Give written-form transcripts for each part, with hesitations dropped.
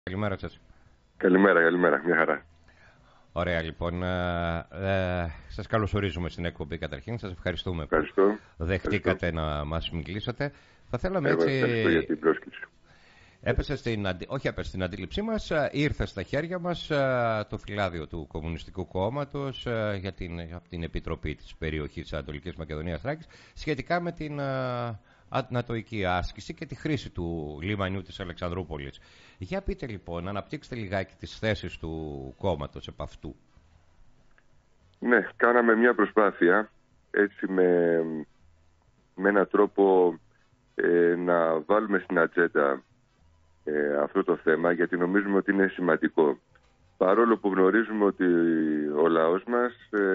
Καλημέρα σας. Καλημέρα, μια χαρά. Ωραία, λοιπόν. Σας καλωσορίζουμε στην εκπομπή καταρχήν. Σας ευχαριστούμε που δεχτήκατε να μας μιλήσετε. Θα θέλαμε Ευχαριστώ για την πρόσκληση. Έπεσε στην αντίληψή μας, ήρθε στα χέρια μας το φυλάδιο του Κομμουνιστικού Κόμματος από την Επιτροπή της περιοχής της Ανατολικής Μακεδονίας Θράκης σχετικά με την ανατοϊκή άσκηση και τη χρήση του λιμανιού της Αλεξανδρούπολης. Για πείτε λοιπόν, αναπτύξτε λιγάκι τις θέσεις του κόμματος επ' αυτού. Ναι, κάναμε μια προσπάθεια έτσι με έναν τρόπο να βάλουμε στην ατζέντα αυτό το θέμα, γιατί νομίζουμε ότι είναι σημαντικό. Παρόλο που γνωρίζουμε ότι ο λαός μας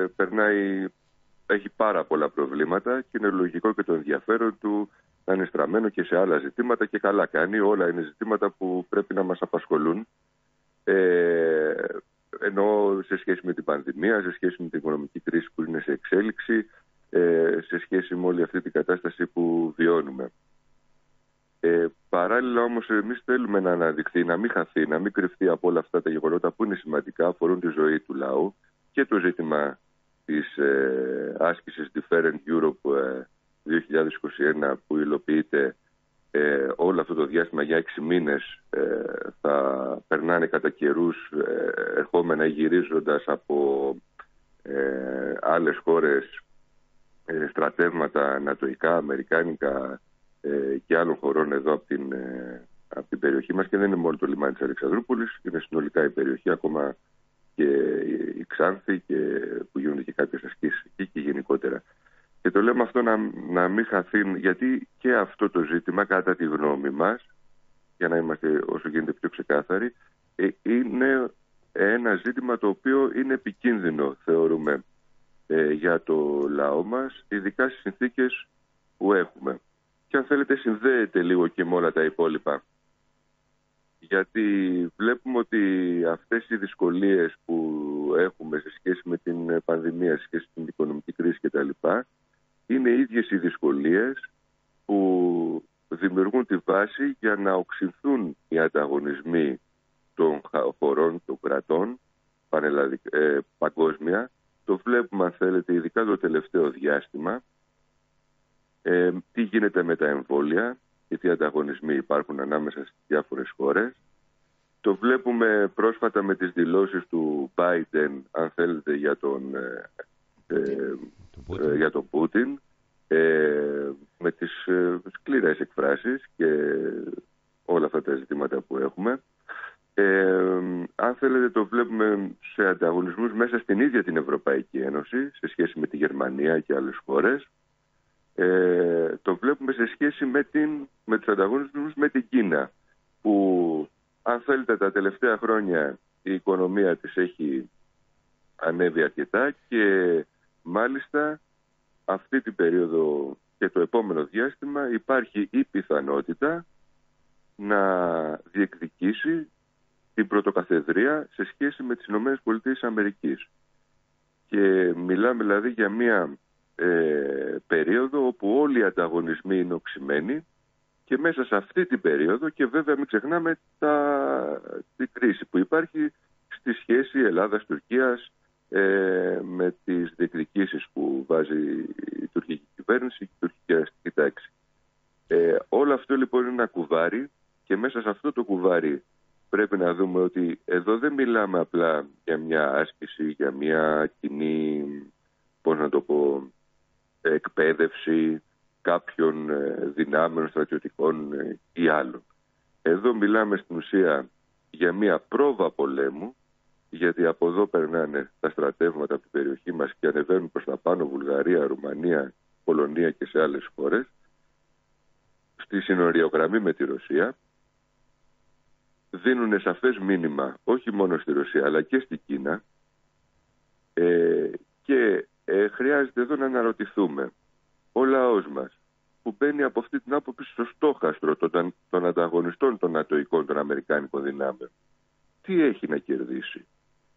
έχει πάρα πολλά προβλήματα και είναι λογικό και το ενδιαφέρον του να είναι στραμμένο και σε άλλα ζητήματα και καλά κάνει. Όλα είναι ζητήματα που πρέπει να μας απασχολούν. Ενώ σε σχέση με την πανδημία, σε σχέση με την οικονομική κρίση που είναι σε εξέλιξη, σε σχέση με όλη αυτή την κατάσταση που βιώνουμε. Παράλληλα όμως εμείς θέλουμε να αναδειχθεί, να μην χαθεί, να μην κρυφτεί από όλα αυτά τα γεγονότα που είναι σημαντικά, αφορούν τη ζωή του λαού και το ζήτημα της άσκησης Deferent Europe 2021 που υλοποιείται όλο αυτό το διάστημα για 6 μήνες. Θα περνάνε κατά καιρούς ερχόμενα ή γυρίζοντας από άλλες χώρες στρατεύματα ανατοϊκά, αμερικάνικα και άλλων χωρών εδώ από την περιοχή μας, και δεν είναι μόνο το λιμάνι της Αλεξανδρούπολης, είναι συνολικά η περιοχή, ακόμα και η Ξάνθη που γίνονται και κάποιες ασκήσεις εκεί και γενικότερα. Και το λέμε αυτό να μην χαθεί, γιατί και αυτό το ζήτημα, κατά τη γνώμη μας, για να είμαστε όσο γίνεται πιο ξεκάθαροι, είναι ένα ζήτημα το οποίο είναι επικίνδυνο, θεωρούμε, για το λαό μας, ειδικά στις συνθήκες που έχουμε. Και αν θέλετε συνδέεται λίγο και με όλα τα υπόλοιπα. Γιατί βλέπουμε ότι αυτές οι δυσκολίες που έχουμε σε σχέση με την πανδημία, σε σχέση με την οικονομική κρίση κτλ. Είναι οι ίδιες οι δυσκολίες που δημιουργούν τη βάση για να οξυνθούν οι ανταγωνισμοί των χωρών, των κρατών, παγκόσμια. Το βλέπουμε, αν θέλετε, ειδικά το τελευταίο διάστημα. Τι γίνεται με τα εμβόλια και τι ανταγωνισμοί υπάρχουν ανάμεσα στις διάφορες χώρες. Το βλέπουμε πρόσφατα με τις δηλώσεις του Biden, αν θέλετε, για τον Πούτιν, με τις σκληρές εκφράσεις και όλα αυτά τα ζητήματα που έχουμε. Αν θέλετε, το βλέπουμε σε ανταγωνισμούς μέσα στην ίδια την Ευρωπαϊκή Ένωση, σε σχέση με τη Γερμανία και άλλες χώρες. Το βλέπουμε σε σχέση με τους ανταγωνισμούς με την Κίνα, που αν θέλετε τα τελευταία χρόνια η οικονομία της έχει ανέβει αρκετά και μάλιστα αυτή την περίοδο και το επόμενο διάστημα υπάρχει η πιθανότητα να διεκδικήσει την πρωτοκαθεδρία σε σχέση με τις ΗΠΑ. Και μιλάμε δηλαδή για μια περίοδο όπου όλοι οι ανταγωνισμοί είναι οξυμένοι, και μέσα σε αυτή την περίοδο, και βέβαια μην ξεχνάμε την κρίση που υπάρχει στη σχέση Ελλάδας-Τουρκίας, με τις διεκδικήσεις που βάζει η τουρκική κυβέρνηση και η τουρκική αστική τάξη. Όλο αυτό λοιπόν είναι ένα κουβάρι, και μέσα σε αυτό το κουβάρι πρέπει να δούμε ότι εδώ δεν μιλάμε απλά για μια άσκηση, για μια κοινή, πώς να το πω, εκπαίδευση κάποιων δυνάμεων στρατιωτικών ή άλλων. Εδώ μιλάμε στην ουσία για μια πρόβα πολέμου, γιατί από εδώ περνάνε τα στρατεύματα από την περιοχή μας και ανεβαίνουν προς τα πάνω Βουλγαρία, Ρουμανία, Πολωνία και σε άλλες χώρες, στη συνοριογραμμή με τη Ρωσία. Δίνουν σαφές μήνυμα όχι μόνο στη Ρωσία αλλά και στη Κίνα, και χρειάζεται εδώ να αναρωτηθούμε, ο λαός μας που μπαίνει από αυτή την άποψη στο στόχαστρο των ανταγωνιστών των νατοϊκών, των αμερικάνικων δυνάμεων, τι έχει να κερδίσει?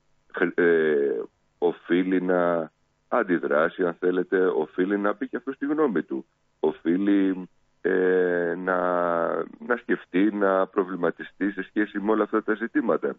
Οφείλει να αντιδράσει, αν θέλετε, οφείλει να πει και αυτό στη γνώμη του, οφείλει να σκεφτεί, να προβληματιστεί σε σχέση με όλα αυτά τα ζητήματα.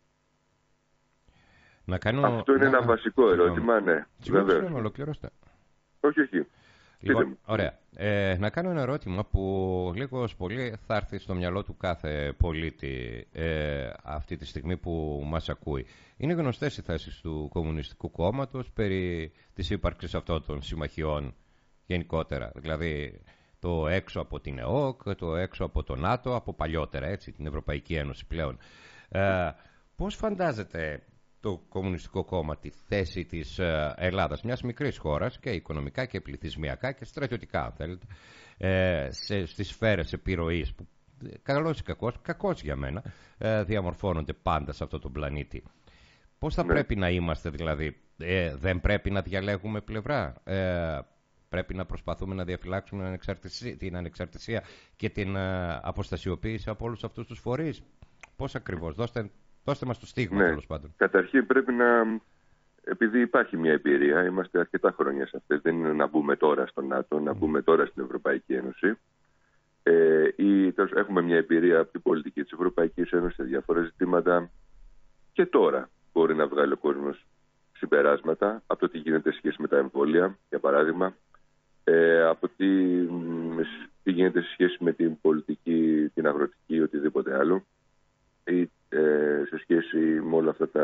Αυτό είναι ένα βασικό ερώτημα, ναι. Βεβαίως. Ολοκληρώστε. Όχι. Λοιπόν, ωραία. Να κάνω ένα ερώτημα που λίγος πολύ θα έρθει στο μυαλό του κάθε πολίτη αυτή τη στιγμή που μας ακούει. Είναι γνωστές οι θέσεις του Κομμουνιστικού Κόμματος περί της ύπαρξης αυτών των συμμαχιών γενικότερα. Δηλαδή το έξω από την ΕΟΚ, το έξω από το ΝΑΤΟ, από παλιότερα, έτσι, την Ευρωπαϊκή Ένωση πλέον. Πώς φαντάζεται το Κομμουνιστικό Κόμμα τη θέση της Ελλάδας, μιας μικρής χώρας, και οικονομικά και πληθυσμιακά και στρατιωτικά, αν θέλετε, στις σφαίρες επιρροής που καλώς ή κακώς για μένα διαμορφώνονται πάντα σε αυτό τον πλανήτη? Πώς θα πρέπει να είμαστε, δηλαδή? Δεν πρέπει να διαλέγουμε πλευρά? Πρέπει να προσπαθούμε να διαφυλάξουμε την ανεξαρτησία και την αποστασιοποίηση από όλους αυτούς τους φορείς? Πώς ακριβώς? Δώστε μας το στίγμα, τέλος πάντων. Καταρχήν πρέπει επειδή υπάρχει μια εμπειρία, είμαστε αρκετά χρόνια σε αυτές, δεν είναι να μπούμε τώρα στο ΝΑΤΟ, να μπούμε τώρα στην Ευρωπαϊκή Ένωση. Έχουμε μια εμπειρία από την πολιτική της Ευρωπαϊκής Ένωσης σε διάφορα ζητήματα και τώρα μπορεί να βγάλει ο κόσμος συμπεράσματα από το τι γίνεται σε σχέση με τα εμβόλια, για παράδειγμα, από τι γίνεται σε σχέση με την πολιτική, την αγροτική ή οτιδήποτε άλλο, ή σε σχέση με όλα αυτά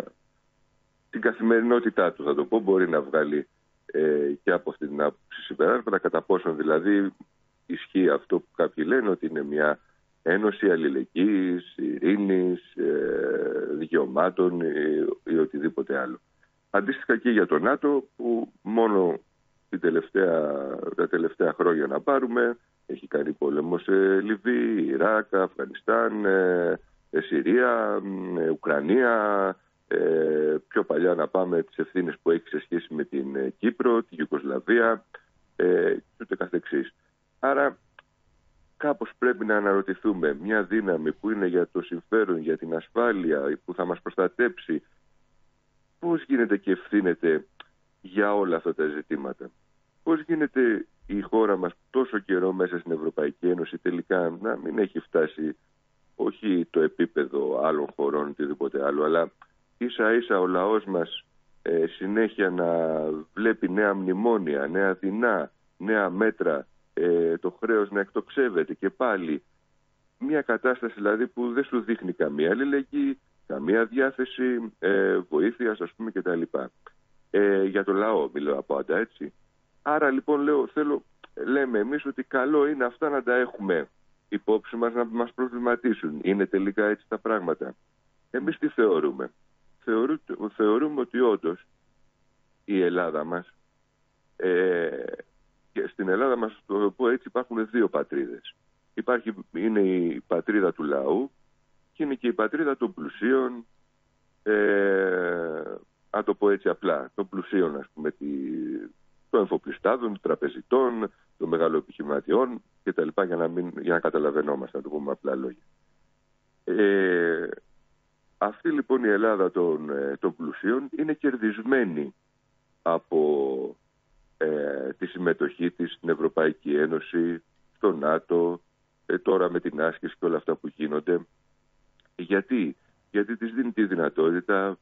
την καθημερινότητά του, θα το πω, μπορεί να βγάλει και από αυτή την άποψη συμπεράσματα, κατά πόσον δηλαδή ισχύει αυτό που κάποιοι λένε ότι είναι μια ένωση αλληλεγγύης, ειρήνης, δικαιωμάτων ή οτιδήποτε άλλο. Αντίστοιχα και για το ΝΑΤΟ, που μόνο τα τελευταία χρόνια να πάρουμε, έχει κάνει πόλεμο σε Λιβύη, Ιράκ, Αφγανιστάν, Συρία, Ουκρανία, πιο παλιά να πάμε τις ευθύνες που έχει σε σχέση με την Κύπρο, την Ιουγκοσλαβία και ούτε καθεξής. Άρα κάπως πρέπει να αναρωτηθούμε, μια δύναμη που είναι για το συμφέρον, για την ασφάλεια, που θα μας προστατέψει, πώς γίνεται και ευθύνεται για όλα αυτά τα ζητήματα? Πώς γίνεται η χώρα μας τόσο καιρό μέσα στην Ευρωπαϊκή Ένωση τελικά να μην έχει φτάσει όχι το επίπεδο άλλων χωρών οτιδήποτε άλλο, αλλά ίσα ίσα ο λαός μας συνέχεια να βλέπει νέα μνημόνια, νέα δεινά, νέα μέτρα, το χρέος να εκτοξεύεται και πάλι μια κατάσταση δηλαδή που δεν σου δείχνει καμία αλληλεγγύη, καμία διάθεση βοήθειας, ας πούμε, κτλ. Για το λαό μιλάω πάντα, έτσι. Άρα λοιπόν λέμε εμείς ότι καλό είναι αυτά να τα έχουμε υπόψη μας, να μας προβληματίσουν. Είναι τελικά έτσι τα πράγματα? Εμείς τι θεωρούμε? Θεωρούμε ότι όντως η Ελλάδα μας, και στην Ελλάδα μας, το πω έτσι, υπάρχουν δύο πατρίδες. Είναι η πατρίδα του λαού και είναι και η πατρίδα των πλουσίων, να το πω έτσι απλά, των πλουσίων, ας πούμε, των εμφοπλιστάδων, των τραπεζιτών, των μεγαλοεπιχειρηματιών κτλ. Για να καταλαβαίνόμαστε, να το πούμε απλά λόγια. Αυτή λοιπόν η Ελλάδα των πλουσίων είναι κερδισμένη από τη συμμετοχή της στην Ευρωπαϊκή Ένωση, στο ΝΑΤΟ, τώρα με την άσκηση και όλα αυτά που γίνονται. Γιατί της δίνει τη δυνατότητα,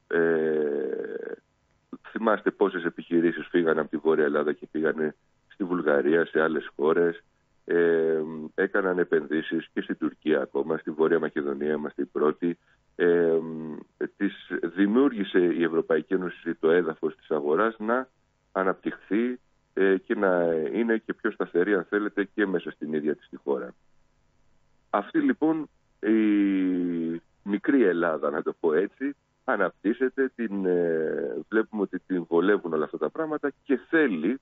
θυμάστε πόσες επιχειρήσεις φύγανε από τη Βόρεια Ελλάδα και πήγανε στη Βουλγαρία, σε άλλες χώρες, έκαναν επενδύσεις και στην Τουρκία ακόμα, στη Βόρεια Μακεδονία είμαστε οι πρώτοι. Της δημιούργησε η Ευρωπαϊκή Ένωση το έδαφος της αγοράς να αναπτυχθεί και να είναι και πιο σταθερή, αν θέλετε, και μέσα στην ίδια της τη χώρα. Αυτή λοιπόν η μικρή Ελλάδα, να το πω έτσι, αναπτύσσεται, βλέπουμε ότι την βολεύουν όλα αυτά τα πράγματα και θέλει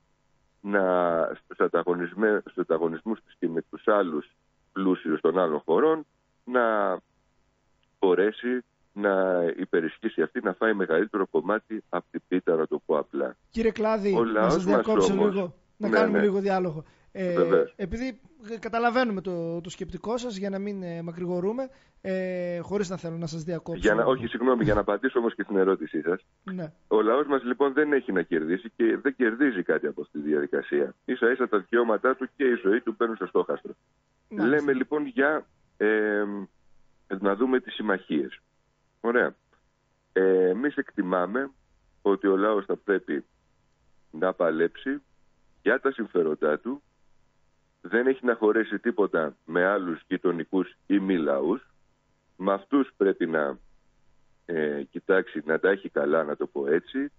στους ανταγωνισμούς της και με τους άλλους πλούσιους των άλλων χωρών να μπορέσει να υπερισχύσει αυτή, να φάει μεγαλύτερο κομμάτι από την πίτα, να το πω απλά. Κύριε Κλάδη, να σας διακόψω λίγο, να κάνουμε λίγο διάλογο. Επειδή καταλαβαίνουμε το σκεπτικό σας, για να μην μακρηγορούμε, χωρίς να θέλω να σας διακόψω. Όχι, συγγνώμη, για να απαντήσω όμως και στην ερώτησή σας. Ναι. Ο λαός μας λοιπόν δεν έχει να κερδίσει και δεν κερδίζει κάτι από αυτή τη διαδικασία. Ίσα ίσα τα δικαιώματά του και η ζωή του μπαίνουν στο στόχαστρο. Λέμε λοιπόν για να δούμε τις συμμαχίες. Ωραία. Εμείς εκτιμάμε ότι ο λαός θα πρέπει να παλέψει για τα συμφέροντά του, δεν έχει να χωρέσει τίποτα με άλλους γειτονικούς ή μη λαούς. Με αυτούς πρέπει να κοιτάξει να τα έχει καλά, να το πω έτσι,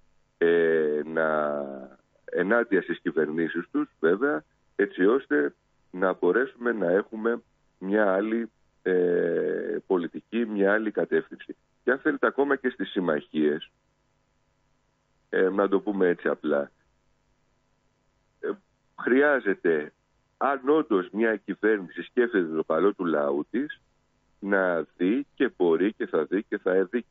ενάντια στις κυβερνήσεις τους βέβαια, έτσι ώστε να μπορέσουμε να έχουμε μια άλλη πολιτική, μια άλλη κατεύθυνση. Και αν θέλετε ακόμα και στις συμμαχίες, να το πούμε έτσι απλά, χρειάζεται, αν όντως μια κυβέρνηση σκέφτεται το καλό του λαού της, να δει και μπορεί και θα δει και θα δει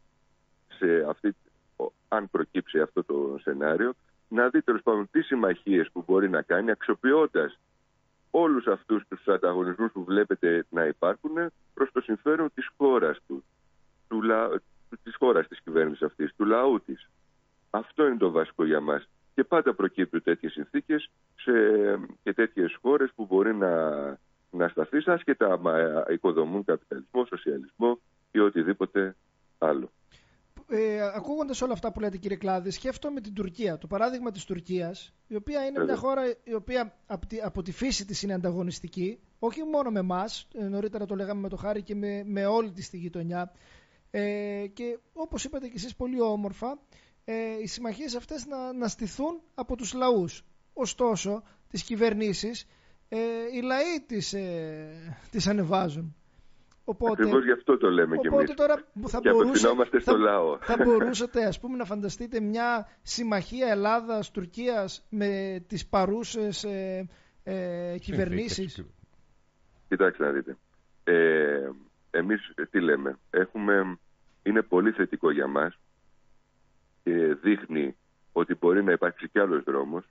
αν προκύψει αυτό το σενάριο, να δει τέλος πάντων τις συμμαχίες που μπορεί να κάνει, αξιοποιώντας όλους αυτούς τους ανταγωνισμούς που βλέπετε να υπάρχουν προς το συμφέρον της χώρας του, της χώρας της κυβέρνησης αυτής, του λαού της. Αυτό είναι το βασικό για μας. Και πάντα προκύπτουν τέτοιες συνθήκες και τέτοιες χώρες που μπορεί να σταθεί άσχετα άμα οικοδομούν καπιταλισμό, σοσιαλισμό ή οτιδήποτε άλλο. Ακούγοντας όλα αυτά που λέτε, κύριε Κλάδη, σκέφτομαι την Τουρκία. Το παράδειγμα της Τουρκίας, η οποία είναι μια χώρα η οποία από τη φύση της είναι ανταγωνιστική, όχι μόνο με εμάς, νωρίτερα το λέγαμε με το Χάρη και με όλη τη γειτονιά. Και όπως είπατε και εσείς πολύ όμορφα, οι συμμαχίες αυτές να στηθούν από τους λαούς. Ωστόσο, τις κυβερνήσεις, οι λαοί τις ανεβάζουν. Ακριβώς γι' αυτό το λέμε και εμείς. Τώρα θα μπορούσατε, ας πούμε, να φανταστείτε μια συμμαχία Ελλάδας-Τουρκίας με τις παρούσες κυβερνήσεις? Κοιτάξτε να δείτε. Εμείς τι λέμε. Είναι πολύ θετικό για μας και δείχνει ότι μπορεί να υπάρξει κι άλλος δρόμος.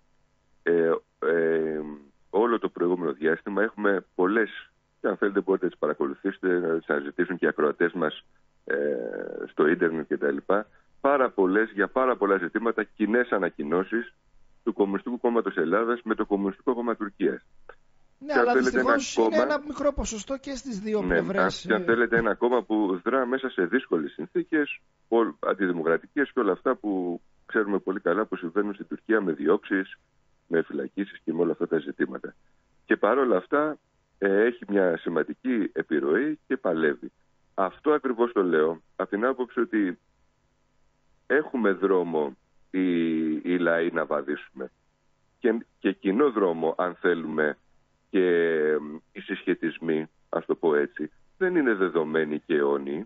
Όλο το προηγούμενο διάστημα έχουμε πολλές, και αν θέλετε μπορείτε να τις παρακολουθήσετε, να τις αναζητήσουν και οι ακροατές μας στο ίντερνετ κτλ. Για πάρα πολλά ζητήματα κοινές ανακοινώσεις του Κομμουνιστικού Κόμματος Ελλάδας με το Κομμουνιστικό Κόμμα Τουρκίας. Ναι, αλλά δυστυχώς είναι ένα μικρό ποσοστό και στις δύο πλευρές. Και αν θέλετε ένα κόμμα που δρά μέσα σε δύσκολες συνθήκες, αντιδημοκρατικές και όλα αυτά που ξέρουμε πολύ καλά που συμβαίνουν στην Τουρκία με διώξεις, με φυλακίσεις και με όλα αυτά τα ζητήματα. Και παρόλα αυτά έχει μια σημαντική επιρροή και παλεύει. Αυτό ακριβώς το λέω από την άποψη ότι έχουμε δρόμο οι λαοί να βαδίσουμε και κοινό δρόμο αν θέλουμε, και οι συσχετισμοί, ας το πω έτσι, δεν είναι δεδομένοι και αιώνιοι.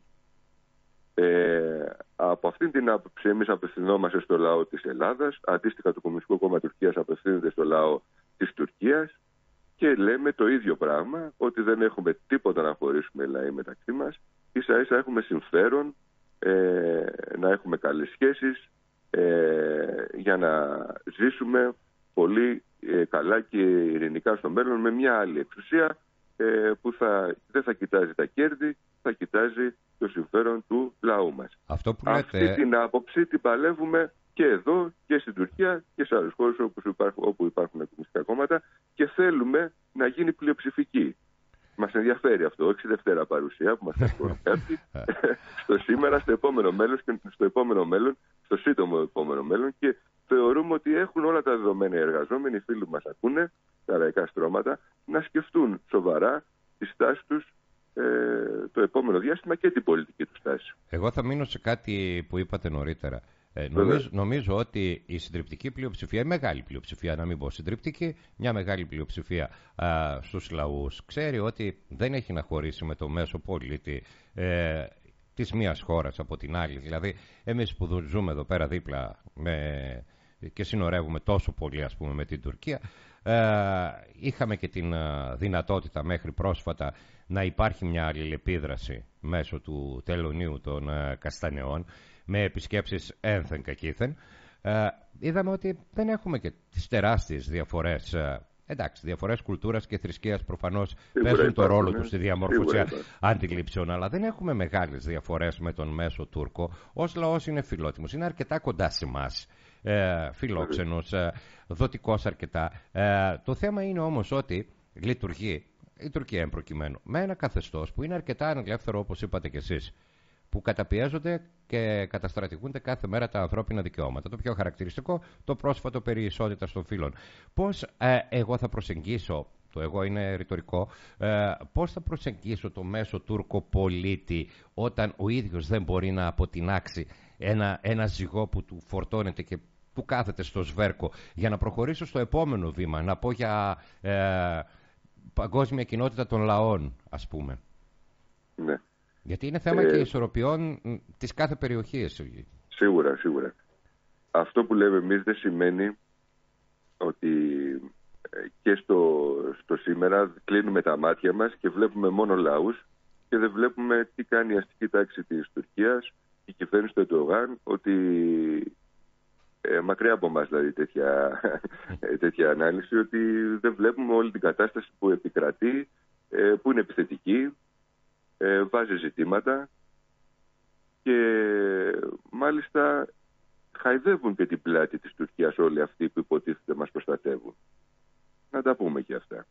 Από αυτήν την άποψη εμείς απευθυνόμαστε στο λαό της Ελλάδας, αντίστοιχα το Κομμουνιστικό Κόμμα Τουρκίας απευθύνεται στο λαό της Τουρκίας και λέμε το ίδιο πράγμα, ότι δεν έχουμε τίποτα να χωρίσουμε λαοί μεταξύ μας, ίσα ίσα έχουμε συμφέρον να έχουμε καλές σχέσεις για να ζήσουμε πολύ καλά και ειρηνικά στο μέλλον με μια άλλη εξουσία που δεν θα κοιτάζει τα κέρδη, θα κοιτάζει το συμφέρον του λαού μας. Αυτή την άποψη την παλεύουμε και εδώ και στην Τουρκία και σε άλλες χώρες όπου υπάρχουν κομμουνιστικά κόμματα και θέλουμε να γίνει πλειοψηφική. Μας ενδιαφέρει αυτό, όχι Δευτέρα παρουσία που μας καθόλου κάποιοι, στο σήμερα, στο επόμενο μέλλον και στο επόμενο μέλλον, στο σύντομο επόμενο μέλλον, και θεωρούμε ότι έχουν όλα τα δεδομένα οι εργαζόμενοι, οι φίλοι που μας ακούνε, τα λαϊκά στρώματα, να σκεφτούν σοβαρά τη στάση τους το επόμενο διάστημα και την πολιτική του στάση. Εγώ θα μείνω σε κάτι που είπατε νωρίτερα. Νομίζω ότι η συντριπτική πλειοψηφία, η μεγάλη πλειοψηφία, να μην πω συντριπτική, μια μεγάλη πλειοψηφία στους λαούς ξέρει ότι δεν έχει να χωρίσει με το μέσο πολίτη της μίας χώρας από την άλλη. Δηλαδή εμείς που ζούμε εδώ πέρα δίπλα και συνορεύουμε τόσο πολύ, ας πούμε, με την Τουρκία, είχαμε και την δυνατότητα μέχρι πρόσφατα να υπάρχει μια αλληλεπίδραση μέσω του τελωνίου των Καστανεών, με επισκέψεις ένθεν κακήθεν. Είδαμε ότι δεν έχουμε και τις τεράστιες διαφορές Εντάξει, διαφορές κουλτούρας και θρησκείας προφανώς παίζουν το ρόλο τους στη διαμόρφωση αντιλήψεων, αλλά δεν έχουμε μεγάλες διαφορές με τον μέσο Τούρκο. Ως λαός είναι φιλότιμος, είναι αρκετά κοντά σε εμάς, φιλόξενος, δοτικός αρκετά. Το θέμα είναι όμως ότι λειτουργεί η Τουρκία εν προκειμένου με ένα καθεστώς που είναι αρκετά ανελεύθερο, όπως είπατε κι εσείς, που καταπιέζονται και καταστρατηγούνται κάθε μέρα τα ανθρώπινα δικαιώματα. Το πιο χαρακτηριστικό, το πρόσφατο περί ισότητας των φύλων. Πώς εγώ θα προσεγγίσω, το εγώ είναι ρητορικό, πώς θα προσεγγίσω το μέσο Τούρκο πολίτη όταν ο ίδιος δεν μπορεί να αποτινάξει ένα ζυγό που του φορτώνεται και του κάθεται στο σβέρκο, για να προχωρήσω στο επόμενο βήμα, να πω για παγκόσμια κοινότητα των λαών, ας πούμε. Ναι. Γιατί είναι θέμα και ισορροπιών της κάθε περιοχής. Σίγουρα, σίγουρα. Αυτό που λέμε εμείς δεν σημαίνει ότι και στο σήμερα κλείνουμε τα μάτια μας και βλέπουμε μόνο λαούς και δεν βλέπουμε τι κάνει η αστική τάξη της Τουρκίας, η κυβέρνηση του Ερντογάν, ότι μακριά από εμάς δηλαδή τέτοια ανάλυση, ότι δεν βλέπουμε όλη την κατάσταση που επικρατεί, που είναι επιθετική, βάζει ζητήματα και μάλιστα χαϊδεύουν και την πλάτη της Τουρκίας όλοι αυτοί που υποτίθεται μας προστατεύουν. Να τα πούμε και αυτά.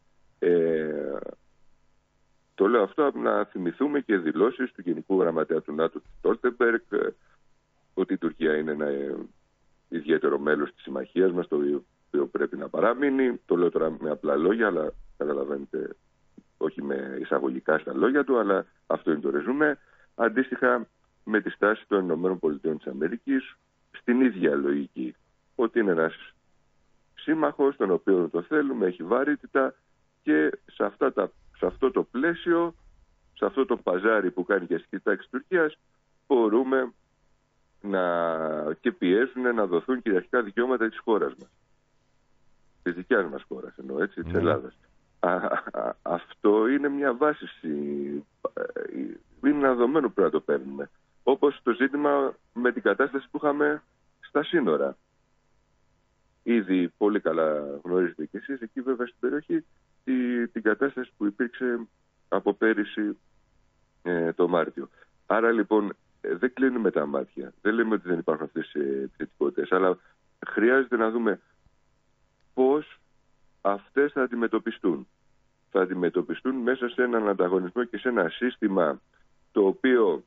Το λέω αυτό να θυμηθούμε και δηλώσεις του Γενικού Γραμματέα του ΝΑΤΟ του Στόλτεμπεργκ, ότι η Τουρκία είναι ένα ιδιαίτερο μέλος της συμμαχίας μας, το οποίο πρέπει να παραμείνει. Το λέω τώρα με απλά λόγια, αλλά καταλαβαίνετε, όχι με εισαγωγικά στα λόγια του, αλλά αυτό είναι το ρεζούμε. Αντίστοιχα με τη στάση των ΗΠΑ στην ίδια λογική, ότι είναι ένας σύμμαχος, τον οποίο το θέλουμε, έχει βαρύτητα και σε αυτό το πλαίσιο, σε αυτό το παζάρι που κάνει και αστική τάξη της Τουρκίας, μπορούμε και πιέζουν να δοθούν κυριαρχικά δικαιώματα της χώρας μας. Της δικιάς μας χώρας εννοώ, έτσι, της Ελλάδας. Αυτό είναι μια βάση, είναι ένα δεδομένο που πρέπει να το παίρνουμε. Όπως το ζήτημα με την κατάσταση που είχαμε στα σύνορα. Ήδη πολύ καλά γνωρίζετε κι εσείς εκεί βέβαια στην περιοχή την κατάσταση που υπήρξε από πέρυσι το Μάρτιο. Άρα λοιπόν δεν κλείνουμε τα μάτια. Δεν λέμε ότι δεν υπάρχουν αυτές οι επιθετικότητες, αλλά χρειάζεται να δούμε πώς αυτές θα αντιμετωπιστούν. Θα αντιμετωπιστούν μέσα σε έναν ανταγωνισμό και σε ένα σύστημα το οποίο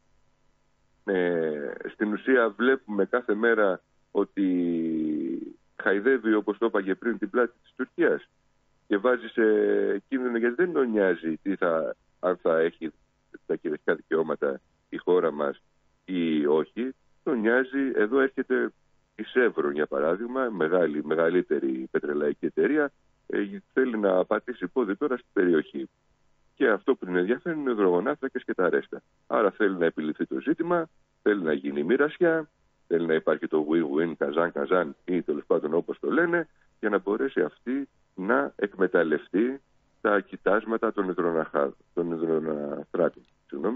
στην ουσία βλέπουμε κάθε μέρα ότι χαϊδεύει, όπως το είπα και πριν, την πλάτη της Τουρκίας και βάζει σε κίνδυνο, γιατί δεν τον νοιάζει αν θα έχει τα κυριαρχικά δικαιώματα η χώρα μας ή όχι. Τον νοιάζει, εδώ έρχεται η Σεύρον για παράδειγμα, μεγαλύτερη πετρελαϊκή εταιρεία, θέλει να πατήσει πόδι τώρα στην περιοχή. Και αυτό που είναι ενδιαφέρον είναι οι υδρογονάνθρακες και τα ρέστα. Άρα θέλει να επιληθεί το ζήτημα, θέλει να γίνει μοιρασιά, θέλει να υπάρχει το win-win, καζάν ή τέλος πάντων όπως το λένε, για να μπορέσει αυτή να εκμεταλλευτεί τα κοιτάσματα των υδρογονανθράκων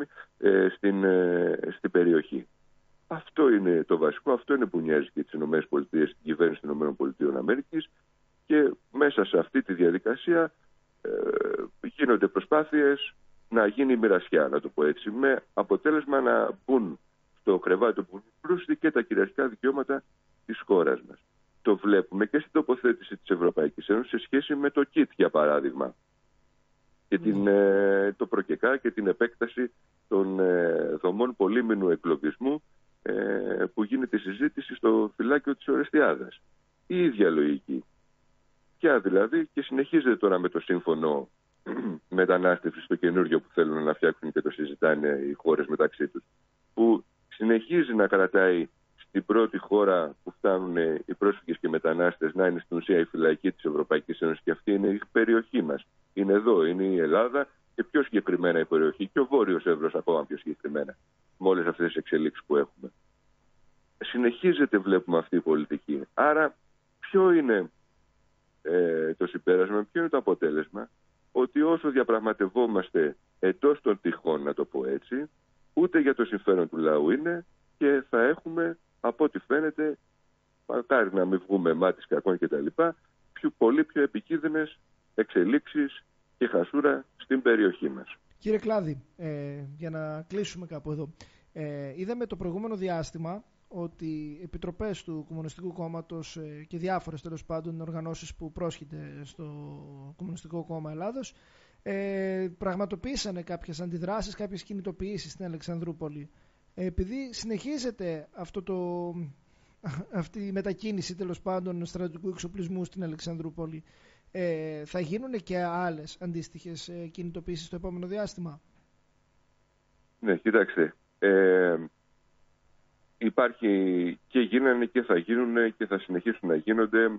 στην περιοχή. Αυτό είναι το βασικό, αυτό είναι που νοιάζει και τις ΗΠΑ, την κυβέρνηση των ΗΠΑ, και μέσα σε αυτή τη διαδικασία γίνονται προσπάθειες να γίνει μοιρασιά, να το πω έτσι, με αποτέλεσμα να μπουν στο κρεβάτι του πλούστη και τα κυριαρχικά δικαιώματα της χώρας μας. Το βλέπουμε και στην τοποθέτηση της Ευρωπαϊκής Ένωσης σε σχέση με το ΚΙΤ, για παράδειγμα, και το προκεκά και την επέκταση των δομών πολύμηνου εκλογισμού που γίνεται συζήτηση στο φυλάκιο της Ορεστιάδας. Η ίδια λογική. Πια δηλαδή, και συνεχίζεται τώρα με το σύμφωνο μετανάστευσης το καινούργιο που θέλουν να φτιάξουν και το συζητάνε οι χώρες μεταξύ τους, που συνεχίζει να κρατάει στην πρώτη χώρα που φτάνουν οι πρόσφυγες και οι μετανάστες να είναι στην ουσία η φυλακή της Ευρωπαϊκής Ένωσης, και αυτή είναι η περιοχή μας. Είναι εδώ, είναι η Ελλάδα και πιο συγκεκριμένα η περιοχή και ο Βόρειος Εύρος ακόμα πιο συγκεκριμένα, με όλες αυτές τις εξελίξεις που έχουμε. Συνεχίζεται, βλέπουμε, αυτή η πολιτική. Άρα ποιο είναι το συμπέρασμα, ποιο είναι το αποτέλεσμα? Ότι όσο διαπραγματευόμαστε εντός των τυχών, να το πω έτσι, ούτε για το συμφέρον του λαού είναι, και θα έχουμε, από ό,τι φαίνεται, μακάρι να μην βγούμε μάτις κακών κτλ., πολύ πιο επικίνδυνες εξελίξεις και χασούρα στην περιοχή μας. Κύριε Κλάδη, για να κλείσουμε κάπου εδώ, είδαμε το προηγούμενο διάστημα ότι επιτροπές του Κομμουνιστικού Κόμματος και διάφορες τέλος πάντων οργανώσεις που πρόσχεται στο Κομμουνιστικό Κόμμα Ελλάδος πραγματοποίησαν κάποιες αντιδράσεις, κάποιες κινητοποιήσεις στην Αλεξανδρούπολη. Επειδή συνεχίζεται αυτή η μετακίνηση τέλος πάντων στρατιωτικού εξοπλισμού στην Αλεξανδρούπολη, θα γίνουν και άλλες αντίστοιχες κινητοποιήσεις στο επόμενο διάστημα? Ναι, κοιτάξτε, υπάρχει και γίνανε και θα γίνουν και θα συνεχίσουν να γίνονται,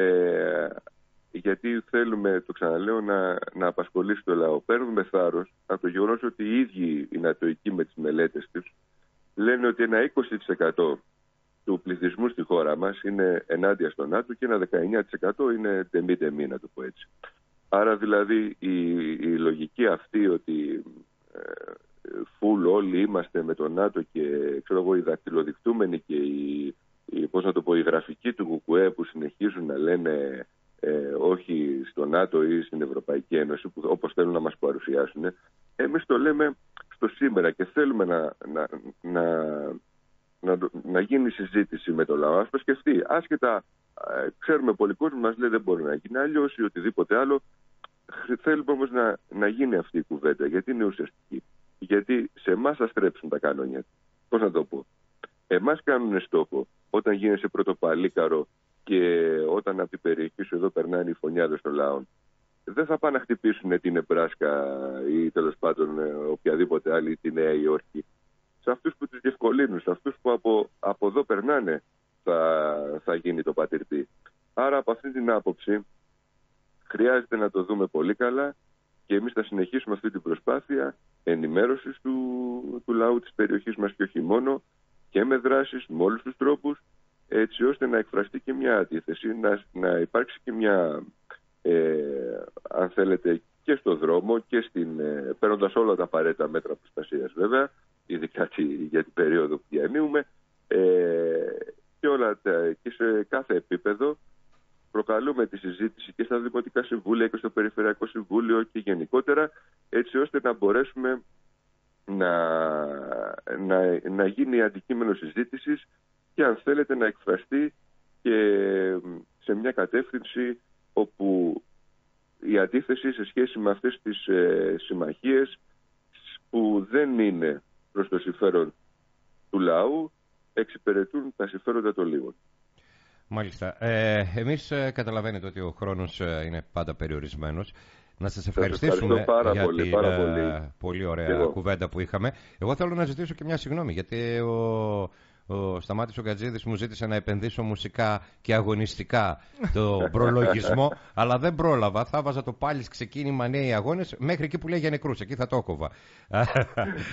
γιατί θέλουμε, το ξαναλέω, να απασχολήσει το λαό. Παίρνουμε θάρρος από το γεγονός ότι οι ίδιοι οι νατοικοί με τις μελέτες τους λένε ότι ένα 20% του πληθυσμού στη χώρα μας είναι ενάντια στο ΝΑΤΟ και ένα 19% είναι τεμή, να το πω έτσι. Άρα δηλαδή η λογική αυτή ότι φουλ όλοι είμαστε με το ΝΑΤΟ και ξέρω εγώ, οι δακτυλοδεικτούμενοι και οι γραφικοί του ΚΚΕ που συνεχίζουν να λένε όχι στο ΝΑΤΟ ή στην Ευρωπαϊκή Ένωση, που όπως θέλουν να μας παρουσιάσουν, εμείς το λέμε στο σήμερα και θέλουμε να γίνει συζήτηση με το λαό. Ας το σκεφτεί. Άσχετα, ξέρουμε πολλοί κόσμοι μας λέει δεν μπορεί να γίνει αλλιώς ή οτιδήποτε άλλο. Θέλουμε όμως να γίνει αυτή η κουβέντα, γιατί είναι ουσιαστική. Γιατί σε εμάς θα στρέψουν τα κανόνια. Πώς να το πω. Εμάς κάνουν στόχο όταν γίνεσαι πρωτοπαλίκαρο και όταν από την περιοχή σου εδώ περνάνε οι φωνιάδες των λαών. Δεν θα πάνε να χτυπήσουν την Νεμπράσκα ή τέλος πάντων οποιαδήποτε άλλη, τη Νέα Υόρκη. Σε αυτούς που τους διευκολύνουν, σε αυτούς που από εδώ περνάνε θα γίνει το πατηρτή. Άρα από αυτή την άποψη χρειάζεται να το δούμε πολύ καλά και εμείς θα συνεχίσουμε αυτή την προσπάθεια ενημέρωσης του λαού της περιοχής μας και όχι μόνο, και με δράσεις, με όλους τους τρόπους, έτσι ώστε να εκφραστεί και μια αντίθεση, να υπάρξει και μια, αν θέλετε, και στο δρόμο και παίρνοντας όλα τα απαραίτητα μέτρα προστασίας βέβαια, ειδικά για την περίοδο που διανύουμε, και σε κάθε επίπεδο προκαλούμε τη συζήτηση και στα Δημοτικά Συμβούλια και στο Περιφερειακό Συμβούλιο και γενικότερα, έτσι ώστε να μπορέσουμε να γίνει αντικείμενο συζήτησης και αν θέλετε να εκφραστεί και σε μια κατεύθυνση όπου η αντίθεση σε σχέση με αυτές τις συμμαχίες που δεν είναι προς το συμφέρον του λαού, εξυπηρετούν τα συμφέροντα των λίγων. Μάλιστα. Εμείς καταλαβαίνετε ότι ο χρόνος είναι πάντα περιορισμένος. Να σας ευχαριστήσουμε για την πολύ ωραία κουβέντα που είχαμε. Εγώ θέλω να ζητήσω και μια συγγνώμη, γιατί ο Σταμάτης ο Γκατζίδης μου ζήτησε να επενδύσω μουσικά και αγωνιστικά το προλογισμό, αλλά δεν πρόλαβα. Θα βάζα το πάλι ξεκίνημα νέοι αγώνες μέχρι εκεί που λέει για νεκρούς. Εκεί θα το έκοβα.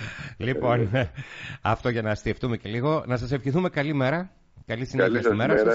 Λοιπόν, αυτό για να αστιευτούμε και λίγο. Να σας ευχηθούμε καλή μέρα. Καλή συνέχεια στη μέρα σας.